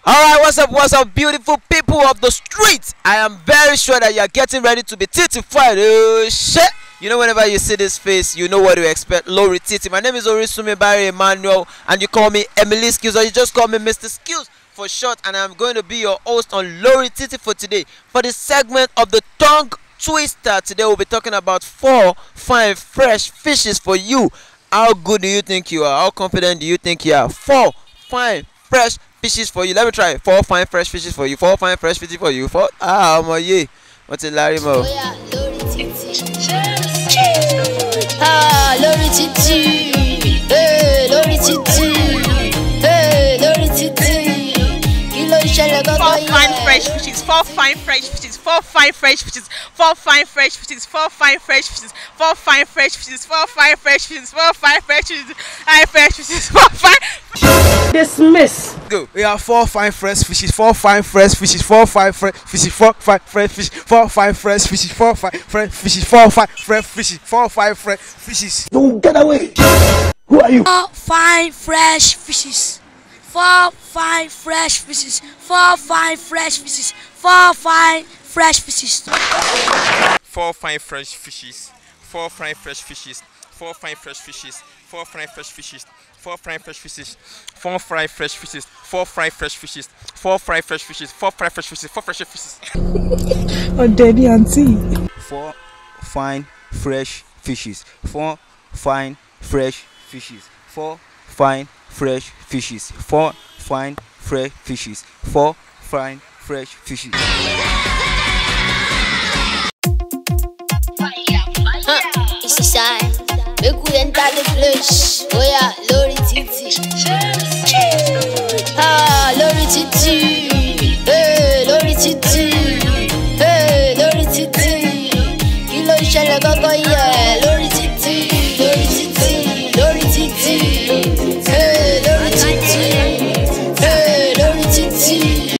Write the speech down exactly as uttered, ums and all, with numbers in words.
Alright, what's up, what's up, beautiful people of the streets? I am very sure that you are getting ready to be titified. Oh shit! You know, whenever you see this face, you know what to expect. Lori Titi. My name is Orisumi Barry Emmanuel, and you call me Emily Skills, or you just call me Mister Skills for short. And I'm going to be your host on Lori Titi for today. For the segment of the tongue twister, today we'll be talking about four fine fresh fishes for you. How good do you think you are? How confident do you think you are? Four fine fresh fishes for you. Let me try it. Four fine fresh fishes for you. Four fine fresh fishes for you. Four. Ah, my yeah. What's it, Larry Mo? Oh yeah, Lori Titi. Ah, Lori Titi. Hey, Lori Titi. Hey, Lori Titi. Kilo shell go Four fine fresh fishes. Four fine fresh fishes. Four fine fresh fishes. Four fine fresh fishes. Four fine fresh fishes. Four fine fresh fishes. Four fine fresh fishes. Four fine fresh fishes. Five fresh fishes. Four fine. Dismiss. Go. We have four fine fresh fishes. Four fine fresh fishes. Four fine fresh fishes. Four fine fresh fishes. Four fine fresh fishes. Four fine fresh fishes. Four fine fresh fishes. Four fine fresh fishes. Don't get away. Who are you? Four fine fresh fishes. Four fine fresh fishes. Four fine fresh fishes. Four fine fresh fishes. Four fine fresh fishes. Four fine fresh fishes. Four fine fresh fishes. Four fine fresh fishes. Four fry fresh fishes, four fry fresh fishes, four fry fresh fishes, four fry fresh fishes, four fry fresh fishes, four fresh fishes. Oh, daddy auntie. Four fine fresh fishes, four fine fresh fishes, four fine fresh fishes, four fine fresh fishes, four fine fresh fishes. Huh, it's a sign. Make we enter the place. Oh yeah, Lori Titi. Ah.